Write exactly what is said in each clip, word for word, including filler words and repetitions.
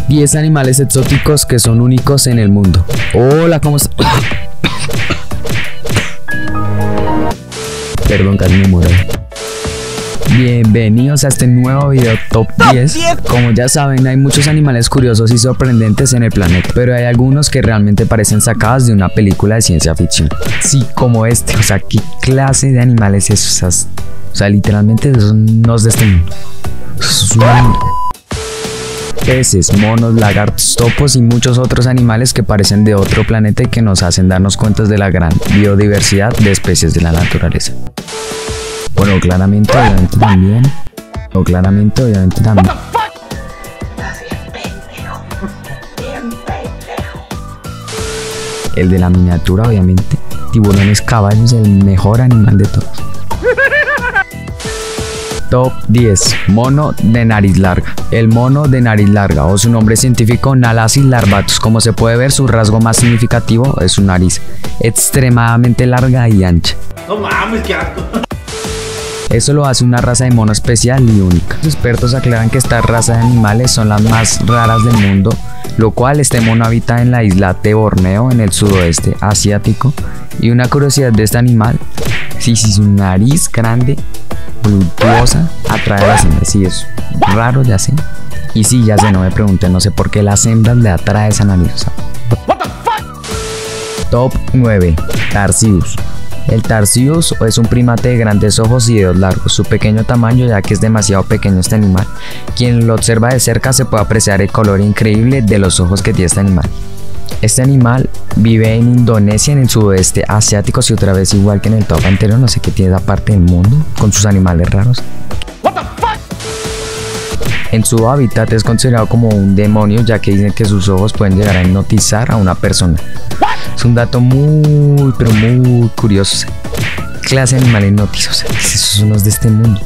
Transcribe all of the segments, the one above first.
diez animales exóticos que son únicos en el mundo. Hola, ¿cómo estás? Perdón, casi me muero. Bienvenidos a este nuevo video Top diez. Como ya saben, hay muchos animales curiosos y sorprendentes en el planeta, pero hay algunos que realmente parecen sacados de una película de ciencia ficción. Sí, como este. O sea, ¿qué clase de animales es esos? O sea, literalmente son no de este mundo. Peces, monos, lagartos, topos y muchos otros animales que parecen de otro planeta y que nos hacen darnos cuenta de la gran biodiversidad de especies de la naturaleza. Bueno, claramente, obviamente también. O claramente, obviamente también. El de la miniatura, obviamente. Tiburones caballos, el mejor animal de todos. Top diez. Mono de nariz larga. El mono de nariz larga, o su nombre científico Nalasis larvatus. Como se puede ver, su rasgo más significativo es su nariz, extremadamente larga y ancha. No mames, qué asco. Eso lo hace una raza de mono especial y única. Los expertos aclaran que esta raza de animales son las más raras del mundo, lo cual este mono habita en la isla de Borneo, en el sudoeste asiático. Y una curiosidad de este animal, sí, sí, su nariz grande, voluptuosa, atrae a las hembras. Sí, es raro, ya sé. Y sí, ya sé, no me pregunten, no sé por qué las hembras le atrae esa nariz. O sea. Top nueve. Tarsius. El Tarsius es un primate de grandes ojos y dedos largos. Su pequeño tamaño, ya que es demasiado pequeño este animal, quien lo observa de cerca se puede apreciar el color increíble de los ojos que tiene este animal. Este animal vive en Indonesia, en el sudeste asiático, y otra vez igual que en el top anterior, no sé qué tiene esa parte del mundo con sus animales raros. En su hábitat es considerado como un demonio, ya que dicen que sus ojos pueden llegar a hipnotizar a una persona. Es un dato muy, pero muy curioso. ¿Qué clase de animal hipnotiza? O sea, esos son los de este mundo.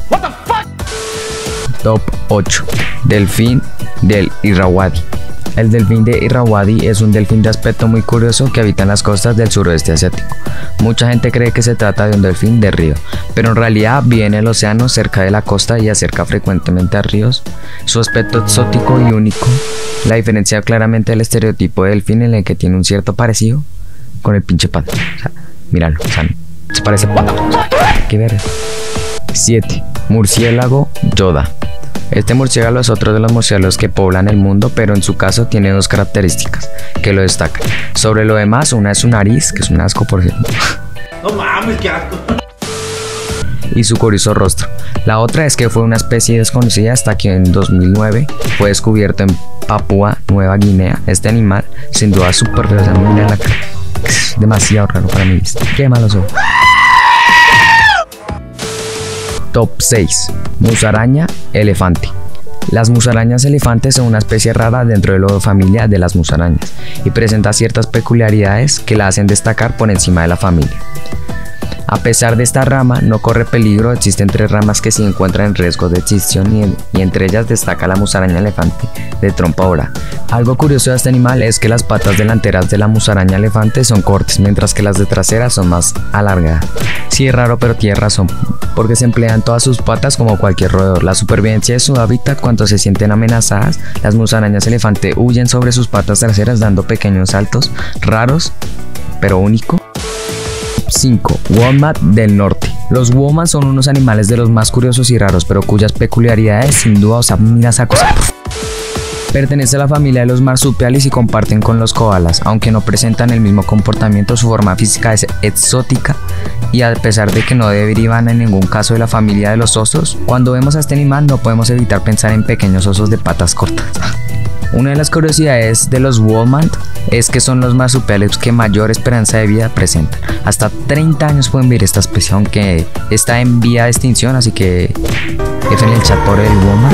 Top ocho. Delfín del Irrawaddy. El delfín de Irrawaddy es un delfín de aspecto muy curioso que habita en las costas del suroeste asiático. Mucha gente cree que se trata de un delfín de río, pero en realidad vive en el océano cerca de la costa y acerca frecuentemente a ríos. Su aspecto exótico y único la diferencia claramente del estereotipo de delfín, en el que tiene un cierto parecido con el pinche pato. O sea, míralo, o sea, se parece a pato. O sea, qué verga. siete. Murciélago Yoda. Este murciélago es otro de los murciélagos que poblan el mundo, pero en su caso tiene dos características que lo destacan. Sobre lo demás, una es su nariz, que es un asco por cierto. No mames, qué asco. Y su curioso rostro. La otra es que fue una especie desconocida hasta que en dos mil nueve fue descubierto en Papúa Nueva Guinea. Este animal, sin duda, es súper feo. O sea, mira la cara. Es demasiado raro para mi vista. Qué malos ojos. Top seis. Musaraña elefante. Las musarañas elefantes son una especie rara dentro de la familia de las musarañas y presenta ciertas peculiaridades que la hacen destacar por encima de la familia. A pesar de esta rama, no corre peligro. Existen tres ramas que se encuentran en riesgo de extinción y, en, y entre ellas destaca la musaraña elefante de trompa dorada. Algo curioso de este animal es que las patas delanteras de la musaraña elefante son cortas, mientras que las de traseras son más alargadas. Sí, es raro, pero tiene razón, porque se emplean todas sus patas como cualquier roedor. La supervivencia de su hábitat: cuando se sienten amenazadas, las musarañas elefante huyen sobre sus patas traseras dando pequeños saltos raros, pero únicos. cinco. Wombat del norte. Los wombats son unos animales de los más curiosos y raros, pero cuyas peculiaridades sin duda, o sea, mira esa cosa. Pertenece a la familia de los marsupiales y comparten con los koalas. Aunque no presentan el mismo comportamiento, su forma física es exótica y a pesar de que no derivan en ningún caso de la familia de los osos, cuando vemos a este animal no podemos evitar pensar en pequeños osos de patas cortas. Una de las curiosidades de los wombat es que son los marsupiales que mayor esperanza de vida presentan. Hasta treinta años pueden vivir esta especie, aunque está en vía de extinción, así que F en el chat por el wombat.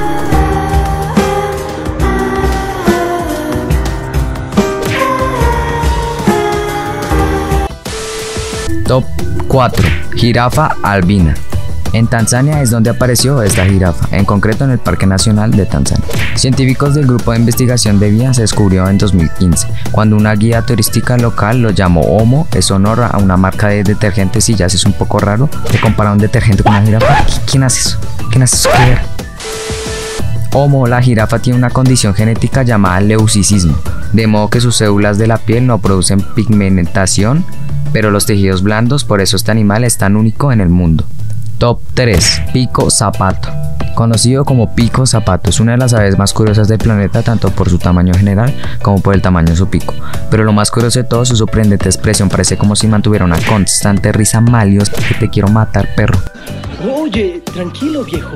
Top cuatro. Jirafa albina. En Tanzania es donde apareció esta jirafa, en concreto en el Parque Nacional de Tanzania. Científicos del Grupo de Investigación de Vida se descubrió en dos mil quince, cuando una guía turística local lo llamó Omo, es honor a una marca de detergentes. Y ya es un poco raro de comparar un detergente con una jirafa. ¿Quién hace eso? ¿Quién hace eso? Homo, la jirafa tiene una condición genética llamada leucisismo, de modo que sus células de la piel no producen pigmentación, pero los tejidos blandos, por eso este animal es tan único en el mundo. Top tres. Pico zapato. Conocido como pico zapato, es una de las aves más curiosas del planeta, tanto por su tamaño general como por el tamaño de su pico. Pero lo más curioso de todo es su sorprendente expresión, parece como si mantuviera una constante risa maliosa. Que te quiero matar, perro. Oye, tranquilo, viejo.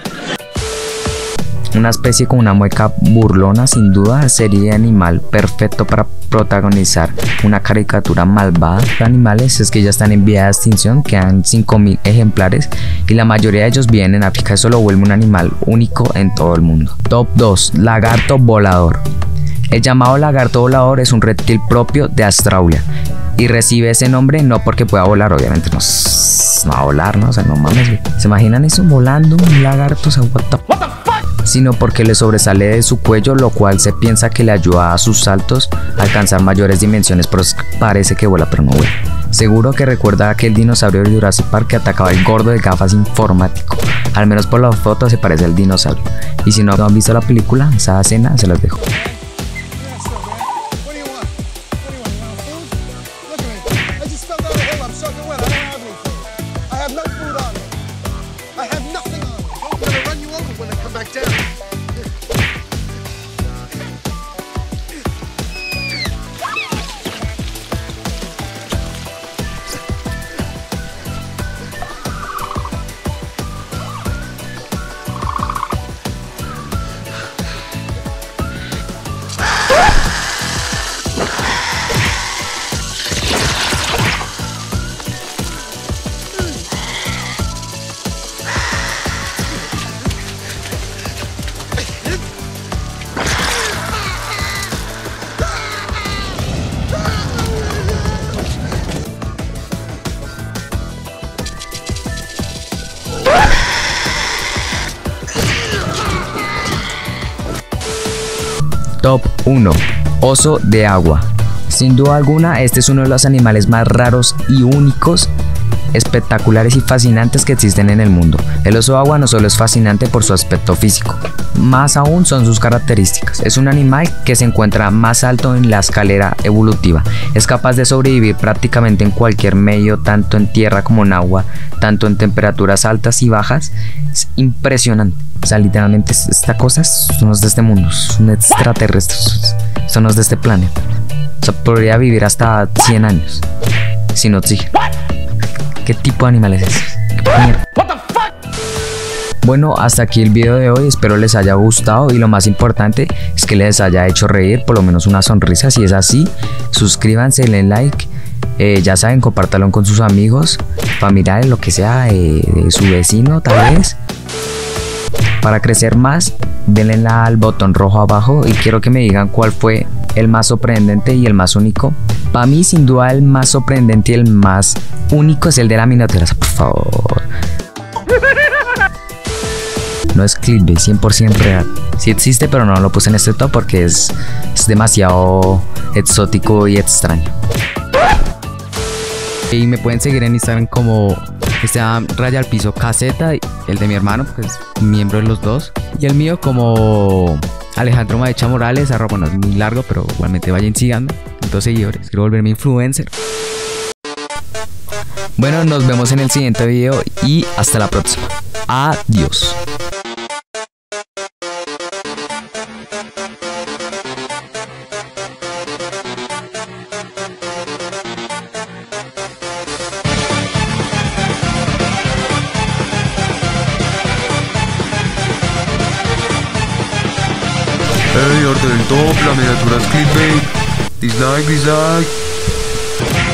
Una especie con una mueca burlona, sin duda sería animal perfecto para protagonizar una caricatura malvada. Los animales es que ya están en vía de extinción, quedan cinco mil ejemplares y la mayoría de ellos viven en África. Eso lo vuelve un animal único en todo el mundo. Top dos. Lagarto volador. El llamado lagarto volador es un reptil propio de Australia y recibe ese nombre no porque pueda volar, obviamente no, no va a volar, ¿no? O sea, no mames, ¿se imaginan eso? Volando un lagarto, o sea, what the fuck? Sino porque le sobresale de su cuello, lo cual se piensa que le ayuda a sus saltos a alcanzar mayores dimensiones, pero parece que vuela, pero no vuela. Seguro que recuerda a aquel dinosaurio de Jurassic Park que atacaba al gordo de gafas informático. Al menos por la foto se parece al dinosaurio. Y si no han visto la película, esa escena se las dejo. Top uno. Oso de agua. Sin duda alguna, este es uno de los animales más raros y únicos, espectaculares y fascinantes que existen en el mundo. El oso de agua no solo es fascinante por su aspecto físico, más aún son sus características. Es un animal que se encuentra más alto en la escalera evolutiva. Es capaz de sobrevivir prácticamente en cualquier medio, tanto en tierra como en agua, tanto en temperaturas altas y bajas. Es impresionante. O sea, literalmente esta cosa no es de este mundo, es un extraterrestre, esto no es de este planeta. O sea, podría vivir hasta cien años sin oxígeno. ¿Qué tipo de animal es ese? Bueno, hasta aquí el video de hoy, espero les haya gustado y lo más importante es que les haya hecho reír, por lo menos una sonrisa. Si es así, suscríbanse, denle like, eh, ya saben, compártanlo con sus amigos, familiares, lo que sea, eh, de su vecino tal vez. Para crecer más, denle al botón rojo abajo y quiero que me digan cuál fue el más sorprendente y el más único. Para mí, sin duda, el más sorprendente y el más único es el de la miniatura, por favor. No es clickbait, cien por ciento real. Sí existe, pero no lo puse en este top porque es, es demasiado exótico y extraño. Y me pueden seguir en Instagram como Esteban Raya al Piso Caseta, el de mi hermano, pues miembro de los dos, y el mío como Alejandro Maecha Morales, arroba, bueno, es muy largo, pero igualmente vayan siguiendo, dos seguidores, quiero volverme influencer. Bueno, nos vemos en el siguiente video y hasta la próxima. Adiós. Hey, orden del top, la miniatura es clickbait. Dislike, dislike.